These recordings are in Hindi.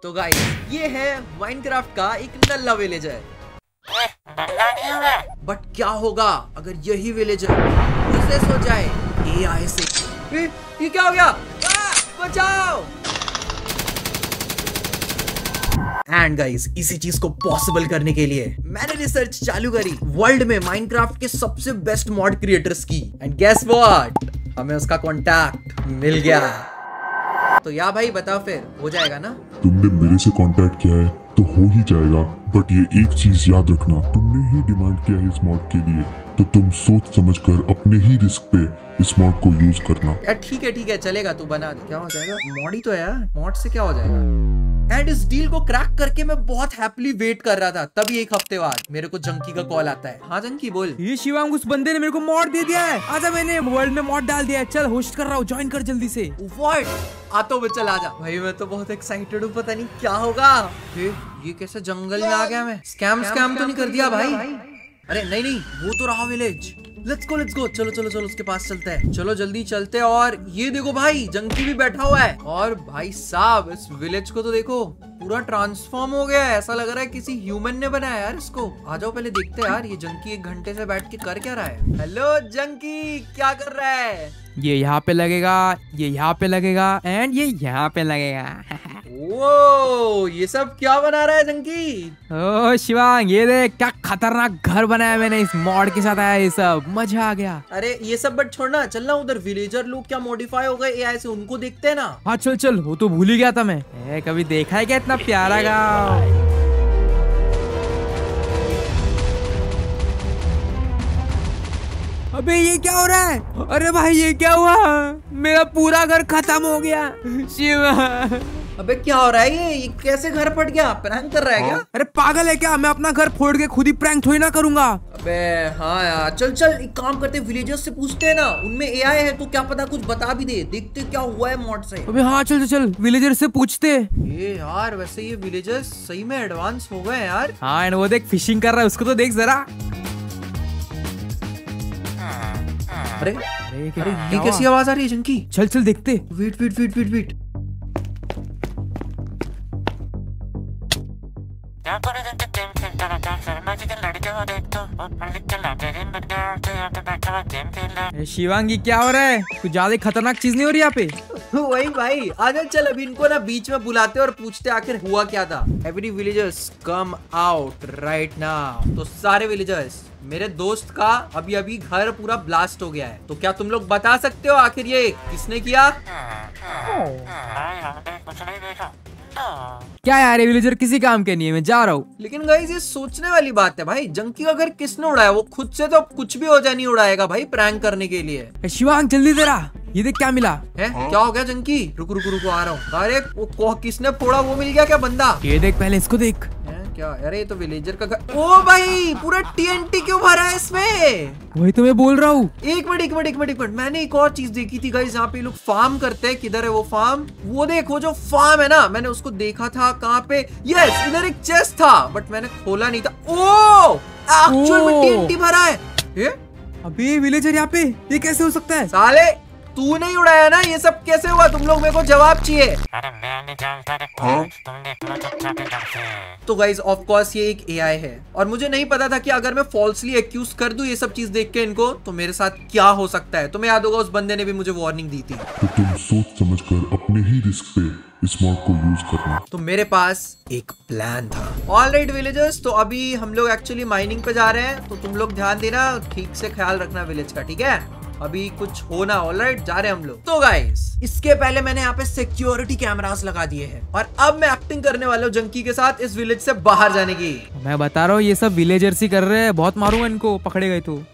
तो गाइस ये है माइनक्राफ्ट का एक नल्ला विलेजर। बट क्या होगा अगर यही विलेजर प्रोसेस हो जाए एआई से? ये क्या हो गया? बचाओ! एंड गाइस इसी चीज को पॉसिबल करने के लिए मैंने रिसर्च चालू करी वर्ल्ड में माइनक्राफ्ट के सबसे बेस्ट मॉड क्रिएटर्स की। एंड गेस व्हाट, हमें उसका कांटेक्ट मिल गया। तो या भाई बताओ फिर हो जाएगा ना? तुमने मेरे से कांटेक्ट किया है तो हो ही जाएगा, बट ये एक चीज याद रखना, तुमने ही डिमांड किया है इस मॉड के लिए, तो तुम सोच समझकर अपने ही रिस्क पे इस मॉड को यूज करना। यार ठीक है चलेगा, तू बना दे। क्या हो जाएगा? मॉड ही तो है यार, मॉड से क्या हो जाएगा? एंड इस डील को क्रैक करके मैं बहुत हैप्पीली वेट कर रहा था, तभी एक हफ्ते बाद मेरे को जंकी का कॉल आता है। हाँ जंकी बोल। ये शिवांग उस बंदे ने मेरे को मॉड दे दिया है। आजा, मैंने वर्ल्ड में मॉड डाल दिया है। चल होस्ट कर रहा हूँ, ज्वाइन कर जल्दी से। व्हाट? आता हूँ, चल आजा। भाई मैं तो बहुत एक्साइटेड हूँ, पता नहीं क्या होगा। ये कैसे जंगल में आ गया मैं? स्कैम तो नहीं कर दिया भाई? अरे नहीं वो तो रहा विलेज। लेट्स गो चलो उसके पास चलते हैं। चलो जल्दी चलते हैं। और ये देखो भाई जंकी भी बैठा हुआ है। और भाई साहब इस विलेज को तो देखो, पूरा ट्रांसफॉर्म हो गया है। ऐसा लग रहा है किसी ह्यूमन ने बनाया यार इसको। आ जाओ पहले देखते हैं यार ये जंकी 1 घंटे से बैठ के कर क्या रहा है। हेलो जंकी, क्या कर रहा है? ये यहाँ पे लगेगा, ये यहाँ पे लगेगा एंड ये यहाँ पे लगेगा। वो ये सब क्या बना रहा है जंकी? ओ शिवांग, ये देख क्या खतरनाक घर बनाया मैंने इस मॉड के साथ। आया ये सब, मजा आ गया। अरे ये सब बट छोड़ना, चलना उधर विलेजर लोग क्या मॉडिफाई हो गए एआई से, उनको देखते हैं ना। हाँ चल, वो तो भूल ही गया था मैं। कभी देखा है क्या इतना प्यारा गाँव? अबे ये क्या हो रहा है? अरे भाई ये क्या हुआ? मेरा पूरा घर खत्म हो गया। शिवा, अबे क्या हो रहा है? ये कैसे घर फट गया? प्रैंक कर रहा है क्या? अरे पागल है क्या? मैं अपना घर फोड़ के खुद ही प्रैंक थोड़ी ना करूंगा। अबे हाँ यार, चल एक काम करते, विलेजर्स से पूछते हैं ना, उनमें एआई है तो क्या पता कुछ बता भी दे। देखते क्या हुआ है मॉड से। अबे हाँ चल विलेजर से पूछते। ये यार वैसे ये विलेजर्स सही में एडवांस हो गए यार। हाँ एंड वो देख फिशिंग कर रहा है, उसको तो देख जरा। अरे ये कैसी आवाज आ रही है जंकी? चल देखते। वेट। शिवांगी क्या हो रहा है? कुछ ज्यादा खतरनाक चीज नहीं हो रही यहाँ पे? वही भाई, आजा चल अभी इनको ना बीच में बुलाते और पूछते आखिर हुआ क्या था। Every villagers come out right now. तो सारे विलेजर्स, मेरे दोस्त का अभी घर पूरा ब्लास्ट हो गया है, तो क्या तुम लोग बता सकते हो आखिर ये किसने किया? क्या यार, ये विलेजर किसी काम के नहीं है, मैं जा रहा हूँ। लेकिन गाइस ये सोचने वाली बात है भाई, जंकी का घर किसने उड़ाया? वो खुद से तो कुछ भी हो जाए नहीं उड़ाएगा भाई प्रैंक करने के लिए। शिवांग जल्दी तेरा, ये देख क्या मिला है। क्या हो गया जंकी? रुक आ रहा हूँ। अरे वो किसने फोड़ा? वो मिल गया क्या बंदा? ये देख, पहले इसको देख। क्या? अरे ये तो विलेजर का घर। ओ भाई पूरा टीएनटी क्यों भरा है इसमें? वही तो मैं बोल रहा हूँ। एक मिनट, मैंने एक और चीज देखी थी गाइस, यहाँ पे लोग फार्म करते हैं। किधर है वो फार्म? वो देख, वो जो फार्म है ना, मैंने उसको देखा था। कहाँ पे? यस, इधर एक चेस्ट था बट मैंने खोला नहीं था। ओ एक्चुअल में टीएनटी भरा है। अबे विलेजर यहाँ पे, ये कैसे हो सकता है? साले तू नहीं उड़ाया ना? ये सब कैसे हुआ? तुम लोग मेरे को जवाब चाहिए। अरे मैं नहीं जानता रे, तुमने इतना चुपचाप ही करते हैं। तो गाइज ऑफ कोर्स ये एक एआई है और मुझे नहीं पता था कि अगर मैं फॉल्सली एक्यूज कर दूं ये सब चीज देख के इनको, तो मेरे साथ क्या हो सकता है। तुम्हें याद होगा उस बंदे ने भी मुझे वार्निंग दी थी। तो तुम सोच समझकर अपने ही रिस्क पे इस मॉड को यूज करना। तो मेरे पास एक प्लान था। ऑलराइट विलेजर्स, तो अभी हम लोग एक्चुअली माइनिंग पे जा रहे हैं, तो तुम लोग ध्यान देना, ठीक से ख्याल रखना विलेज का, ठीक है? अभी कुछ होना। ऑलराइट, जा रहे हैं हम लोग। तो गाइस इसके पहले मैंने यहाँ पे सिक्योरिटी कैमरास लगा दिए हैं और अब मैं एक्टिंग करने वाला हूँ जंकी के साथ इस विलेज से बाहर जाने की। मैं बता रहा हूँ ये सब विलेजर्स ही कर रहे हैं, बहुत मारूंगा इनको पकड़े गए तो।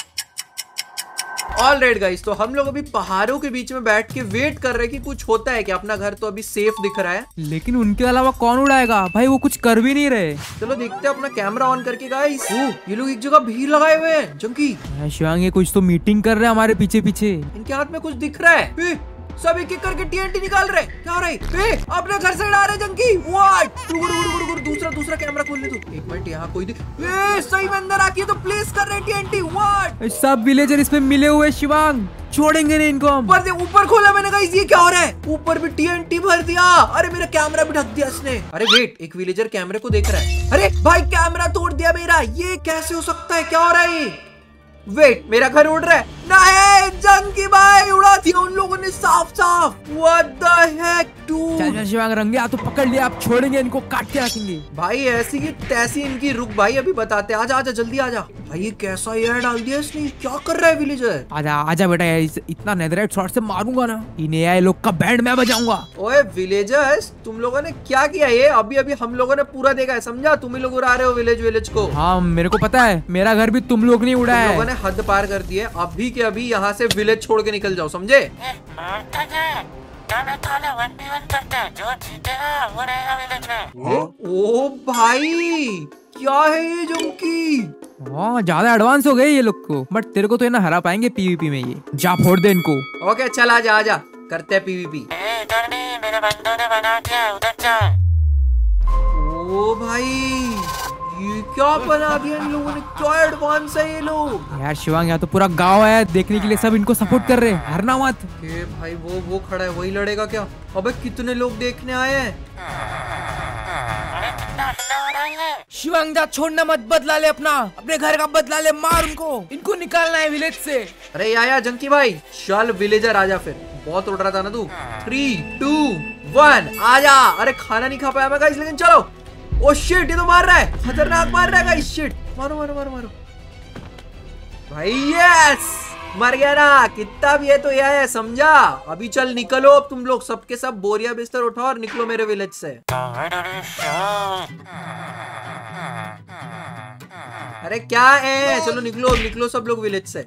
ऑलराइट गाइस, तो हम लोग अभी पहाड़ों के बीच में बैठ के वेट कर रहे हैं कि कुछ होता है कि अपना घर तो अभी सेफ दिख रहा है, लेकिन उनके अलावा कौन उड़ाएगा भाई? वो कुछ कर भी नहीं रहे। चलो देखते हैं अपना कैमरा ऑन करके गाइस। ये लोग एक जगह भीड़ लगाए हुए हैं जंकी। शिवांग, ये कुछ तो मीटिंग कर रहे हैं हमारे पीछे पीछे। इनके हाथ में कुछ दिख रहा है। सब एक एक करके टीएनटी निकाल रहे। क्या हो रहा है? अपने घर से उड़ा रहे जंकी। व्हाट? दूसरा दूसरा कैमरा खोल ले तू। एक मिनट, यहाँ कोई सही में अंदर आके तो प्लेस कर रहे TNT। व्हाट? सब विलेजर इसमें मिले हुए शिवांग, छोड़ेंगे नहीं इनको हम। ऊपर खोला मैंने, गाइस ये क्या हो रहा है? ऊपर भी TNT भर दिया। अरे मेरा कैमरा भी ढक दिया इसने। अरे वेट, एक विलेजर कैमरे को देख रहा है। अरे भाई कैमरा तोड़ दिया मेरा, ये कैसे हो सकता है? क्या हो रहा है ये? वेट, मेरा घर उड़ रहा है। नहीं, जंकी भाई उड़ा दिया उन लोगों ने साफ साफ। What the heck dude? चल शिवांग, रंगे हाथों पकड़ लिया, आप छोड़ेंगे इनको, काट के रखेंगे। भाई ऐसी की तैसी इनकी। रुक भाई, अभी बताते। आजा आजा जल्दी आजा। भाई ये कैसा एयर डाल दिया इसने? क्या कर रहा है विलेजर? आजा आजा बेटा, इतना नेदरराइट शॉट से मारूंगा ना, इन AI लोग का बैंड मैं बजाऊंगा। ओए विलेजर्स, तुम लोगों ने क्या किया? ये अभी अभी हम लोगों ने पूरा देखा है, समझा? तुम ही लोग उड़ा रहे हो विलेज को। हाँ मेरे को पता है, मेरा घर भी तुम लोग नहीं उड़ा है। हद पार कर दी है। अभी के अभी यहाँ से विलेज छोड़ के निकल जाओ, समझे? जो जीतेगा वो रहेगा विलेज में। ओ भाई, क्या है ये जंकी? हाँ ज्यादा एडवांस हो गए ये लोग को, बट तेरे को तो ये ना हरा पाएंगे PvP में। ये जा फोड़ दे इनको। ओके चल आजा आजा, करते हैं PvP। इधर नहीं, मेरे बंदों ने बना दिया, उधर जा। ओ भाई, ये क्या बना दिया इन लोगों ने? क्या एडवांस है ये लोग? यार शिवांग, यहाँ तो पूरा गांव है देखने के लिए, सब इनको सपोर्ट कर रहे हैं, हारना मत। के भाई वो खड़ा है, वही लड़ेगा क्या? अबे कितने लोग देखने आए हैं? शिवांग जा, छोड़ना मत, बदला ले अपने घर का बदला ले, मार इनको निकालना है विलेज से। अरे आया जंकी भाई, चल विलेजर आजा फिर। बहुत उड़ रहा था ना तू। 3, 2, 1 आजा। अरे खाना नहीं खा पाया मैं गाइस, लेकिन चलो। ओ शिट, ये तो मार रहा है, खतरनाक मार रहा है गाइस। शिट, मारो मारो मारो मारो भाई। यस, मर गया ना। कितना भी है तो यह है, समझा? अभी चल निकलो, अब तुम लोग सबके सब बोरिया बिस्तर उठाओ और निकलो मेरे विलेज से। अरे क्या है, चलो निकलो निकलो सब लोग विलेज से।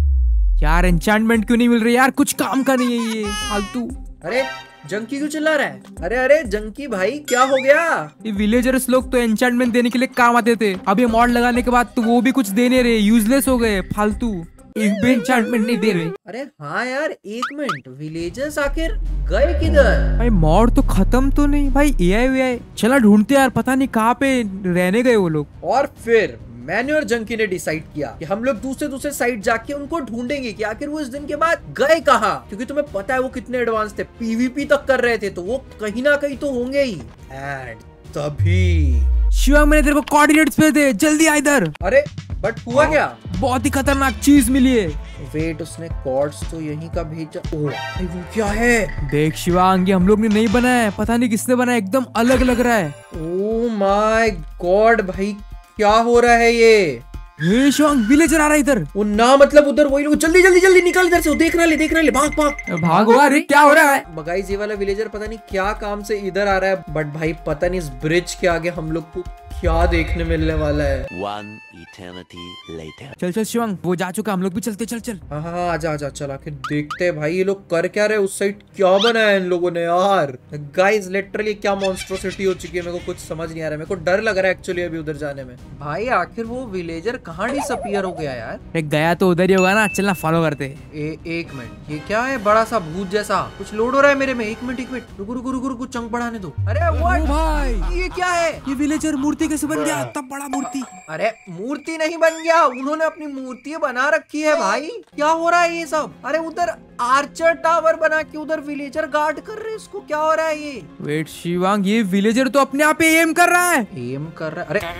यार एन्चेंटमेंट क्यों नहीं मिल रही यार? कुछ काम का नहीं है ये फालतू। अरे जंकी क्यों चिल्ला रहा है? अरे अरे जंकी भाई, क्या हो गया? ये विलेजर्स लोग तो एन्चेंटमेंट देने के लिए काम आते थे, अब ये मॉड लगाने के बाद तो वो भी कुछ दे नहीं रहे, यूजलेस हो गए, फालतू। एक भी एन्चेंटमेंट नहीं दे रहे। अरे हाँ यार, एक मिनट, विलेजर्स आखिर गए किधर? भाई मॉड तो खत्म तो नहीं भाई, AI चला ढूंढते यार, पता नहीं कहाँ पे रहने गए वो लोग। और फिर मैंने और जंकी ने डिसाइड किया कि हम लोग दूसरे साइड जाके उनको ढूंढेंगे कि आखिर वो इस दिन के बाद गए कहाँ, क्योंकि तुम्हें पता है वो कितने एडवांस थे, PvP तक कर रहे थे, तो वो कहीं ना कहीं तो होंगे ही। एंड तभी शिवांग, मैंने तेरे को कोऑर्डिनेट्स भेजे, जल्दी आ इधर। अरे बट हुआ क्या? बहुत ही खतरनाक चीज मिली है। वेट, उसने कॉर्ड्स तो यहीं का भेजा। ओह भाई, वो क्या है? देख शिवांग, ये हम लोग ने नहीं बनाया है, पता नहीं किसने बनाया, एकदम अलग लग रहा है। ओह माय गॉड भाई, क्या हो रहा है ये? शिवांग, विलेजर आ रहा है इधर। वो ना मतलब उधर वही लोग। जल्दी जल्दी जल्दी निकल इधर से, देख रहा ले, भाग भाग भागो। अरे क्या हो रहा है? गाइस, ये वाला विलेजर पता नहीं क्या काम से इधर आ रहा है, बट भाई पता नहीं इस ब्रिज के आगे हम लोग को क्या देखने मिलने वाला है। One eternity later. चल चल शिवांग, वो जा चुका, हम लोग भी चलते, चल चल। हाँ हाँ आजा आजा, चल आखिर देखते हैं भाई ये लोग कर क्या रहे, उस साइड क्या बनाया इन लोगों ने यार। गाइस लिटरली क्या मॉन्स्ट्रोसिटी हो चुकी है, मेरे को कुछ समझ नहीं आ रहा है, मेरे को डर लग रहा है एक्चुअली अभी उधर जाने में। भाई आखिर वो विलेजर कहाँ डिसअपीयर हो गया यार? गया तो उधर ही होगा ना, चलना फॉलो करते। एक मिनट, ये क्या है? बड़ा सा भूत जैसा कुछ लोड हो रहा है मेरे में। एक मिनट रुको रुको रुको रुको, चंक बढ़ाने दो। अरे भाई, ये क्या है? ये विलेजर मूर्ति कैसे बन गया? इतना बड़ा मूर्ति। अरे मूर्ति नहीं बन गया, उन्होंने अपनी मूर्ति बना रखी है भाई। क्या हो रहा है ये सब? अरे उधर आर्चर टावर बना के उधर विलेजर गार्ड कर रहे हैं इसको। क्या हो रहा है ये? वेट शिवांग, ये विलेजर तो अपने आप एम कर रहा है। एम कर रहा है?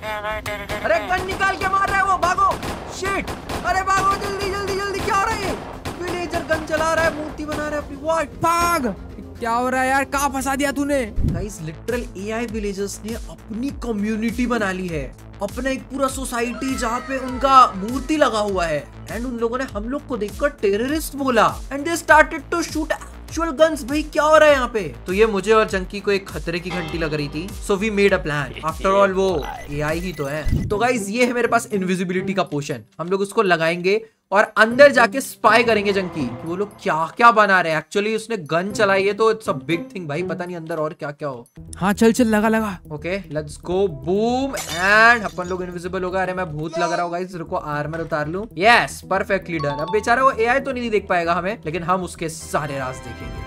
अरे गन निकाल के मार रहा है वो, भागो। शिट, अरे भागो जल्दी जल्दी जल्दी। क्या हो रहा है? विलेजर गन चला रहा है, मूर्ति बना रहा है अपनी। व्हाट? भाग। क्या हो रहा है यार, कहाँ फंसा दिया तूने? गाइस लिटरल AI विलेजर्स ने अपनी कम्युनिटी बना ली है, अपना एक पूरा सोसाइटी जहाँ पे उनका मूर्ति लगा हुआ है। एंड उन लोगों ने हम लोग को देखकर टेररिस्ट बोला, and they started to shoot actual guns. भाई क्या हो रहा है यहाँ पे? तो ये मुझे और चंकी को एक खतरे की घंटी लग रही थी, so we made a plan. After all वो AI ही तो है। तो गाइस ये है मेरे पास इनविजिबिलिटी का पोशन, हम लोग उसको लगाएंगे और अंदर जाके स्पाई करेंगे जंकी कि वो लोग क्या क्या बना रहे हैं। एक्चुअली उसने गन चलाई है तो इट्स अ बिग थिंग भाई, पता नहीं अंदर और क्या क्या हो। हाँ चल चल, लगा लगा। Okay let's go, boom, and अपन लोग इनविजिबल हो गए। अरे मैं भूत लग रहा हूँ गाइस, रुको आर्मर उतार लूं। Yes, perfectly done. अब बेचारा वो AI तो नहीं देख पाएगा हमें, लेकिन हम उसके सारे राज देखेंगे।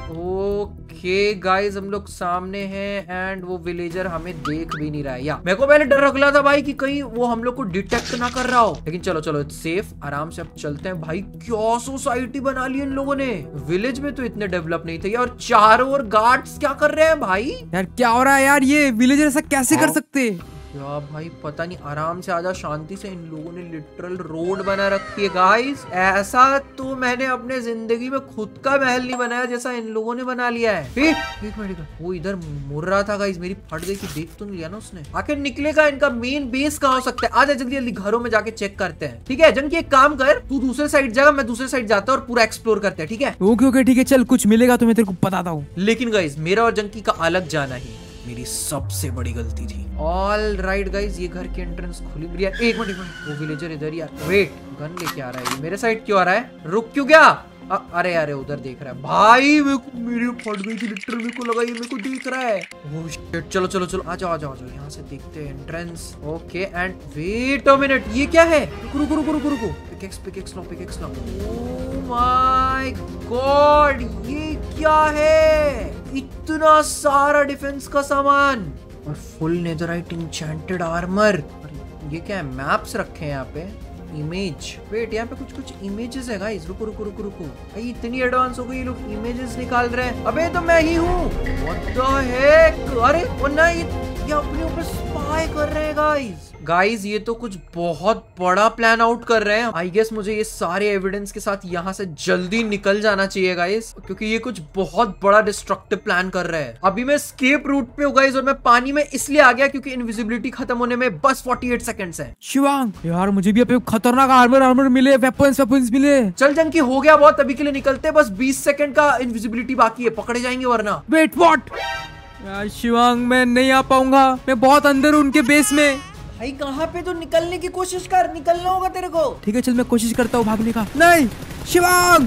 ओके गाइस, हम लोग सामने हैं एंड वो विलेजर हमें देख भी नहीं रहा है। या मेरे को पहले डर लग रहा था भाई कि कहीं वो हम लोग को डिटेक्ट ना कर रहा हो, लेकिन चलो चलो इट्स सेफ, आराम से अब चलते हैं। भाई क्या सोसाइटी बना ली इन लोगों ने, विलेज में तो इतने डेवलप नहीं थे। और चारों ओर गार्ड्स क्या कर रहे हैं भाई? यार क्या हो रहा है यार, ये विलेजर ऐसा कैसे कर सकते? क्या भाई पता नहीं, आराम से आजा, शांति से। इन लोगों ने लिटरल रोड बना रखी है गाइस। ऐसा तो मैंने अपने जिंदगी में खुद का महल नहीं बनाया जैसा इन लोगों ने बना लिया है। एक मिनट, वो इधर मुड़ रहा था गाइस, मेरी फट गई कि देख तो नहीं लिया ना उसने। आखिर निकलेगा इनका मेन बेस कहाँ हो सकता है? आजा जल्दी जल्दी घरों में जाके चेक करते हैं। ठीक है जंकी, एक काम कर, तू दूसरे साइड जाएगा, मैं दूसरे साइड जाता हूँ और पूरा एक्सप्लोर करते हैं। ठीक है ओके ओके ठीक है, चल कुछ मिलेगा तो मैं तेरे को बताता हूँ। लेकिन गाइस मेरा और जंकी का अलग जाना ही मेरी सबसे बड़ी गलती थी। ऑल राइट गाइज, ये घर की एंट्रेंस खुली मिली है। एक मिनट, वो विलेजर इधर ही यार। वेट, गन लेके आ रहा है ये, मेरे साइड क्यों आ रहा है? रुक क्यों गया? अरे अरे उधर देख रहा है भाई, मेरी फट गई थी लिटरल, मेरे को लगा ये मेरे को देख रहा है। ओह शिट, चलो चलो चलो, आ जाओ आ जाओ आ जाओ, यहाँ से देखते हैं entrance. Okay and wait a minute, ये क्या है? रुको रुको रुको रुको, पिकेक्स लो पिकेक्स लो। ओह माय गॉड, ये क्या है? इतना सारा डिफेंस का सामान और फुल नेदरराइट इंचेंटेड आर्मर। ये क्या है? मैप्स रखे हैं यहाँ पे, इमेज। वेट, यहाँ पे कुछ कुछ इमेजेस है गाइस। रुको रुको रुको रुको, भाई इतनी एडवांस हो गई, ये लोग इमेजेस निकाल रहे हैं। अबे तो मैं ही हूँ, व्हाट द हेक? अरे वो ना, ये अपने ऊपर स्पाई कर रहे हैं गाइस। ये तो कुछ बहुत बड़ा प्लान आउट कर रहे हैं। आई गेस मुझे ये सारे एविडेंस के साथ यहाँ से जल्दी निकल जाना चाहिए गाइस, क्योंकि ये कुछ बहुत बड़ा डिस्ट्रक्टिव प्लान कर रहे हैं। अभी मैं एस्केप रूट पे हूँ गाइस, और मैं पानी में इसलिए आ गया क्योंकि इनविजिबिलिटी खत्म होने में बस 48 सेकंड्स है। शिवांग यार, मुझे भी अभी खतरनाक आर्मर मिले, वेपन्स मिले। चल जंकी, हो गया बहुत, अभी के लिए निकलते, बस 20 सेकंड का इनविजिबिलिटी बाकी है, पकड़े जाएंगे वरना। Wait what? यार शिवांग, मैं नहीं आ पाऊंगा, मैं बहुत अंदर हूँ उनके बेस में। भाई कहाँ पे? तो निकलने की कोशिश कर, निकलना होगा तेरे को। ठीक है चल, मैं कोशिश करता हूँ भागने का। नहीं शिवांग,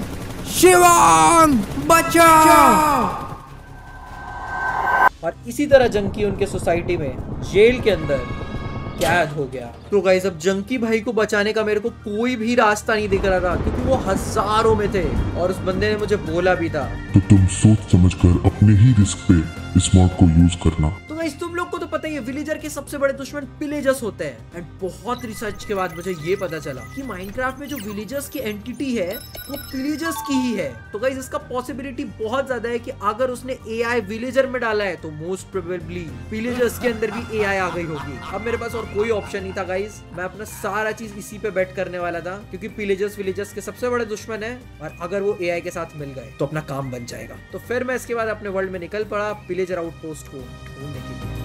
शिवांग बचाओ। और इसी तरह जंकी उनके सोसाइटी में जेल के अंदर कैद हो गया। तो गाइस, अब जंकी भाई को बचाने का मेरे को कोई भी रास्ता नहीं दिख रहा था, क्योंकि वो हजारों में थे और उस बंदे ने मुझे बोला भी था। तो तुम सोच समझकर अपने ही रिस्क पे इस मॉड को यूज करना। तो गाइस, तुम लोग को तो पता ही है, विलेजर के सबसे बड़े दुश्मन पिलेजर्स होते हैं। एंड बहुत रिसर्च के बाद मुझे ये पता चला कि माइनक्राफ्ट में जो विलेजर्स की एंटिटी है वो पिलेजर्स की ही है। तो गाइस, इसका पॉसिबिलिटी बहुत ज्यादा है कि अगर उसने एआई विलेजर में डाला है तो मोस्ट प्रोबेबली पिलेजर्स के अंदर भी एआई आ गई होगी। अब मेरे पास और कोई ऑप्शन नहीं था गाइस, मैं अपना सारा चीज इसी पे बेट करने वाला था, क्योंकि पिलेजर्स विलेजर्स के सबसे बड़े दुश्मन है, और अगर वो एआई के साथ मिल गए तो अपना काम बन जाएगा। तो फिर मैं इसके बाद अपने वर्ल्ड में निकल पड़ा पिलेजर आउटपोस्ट को ढूंढने के लिए।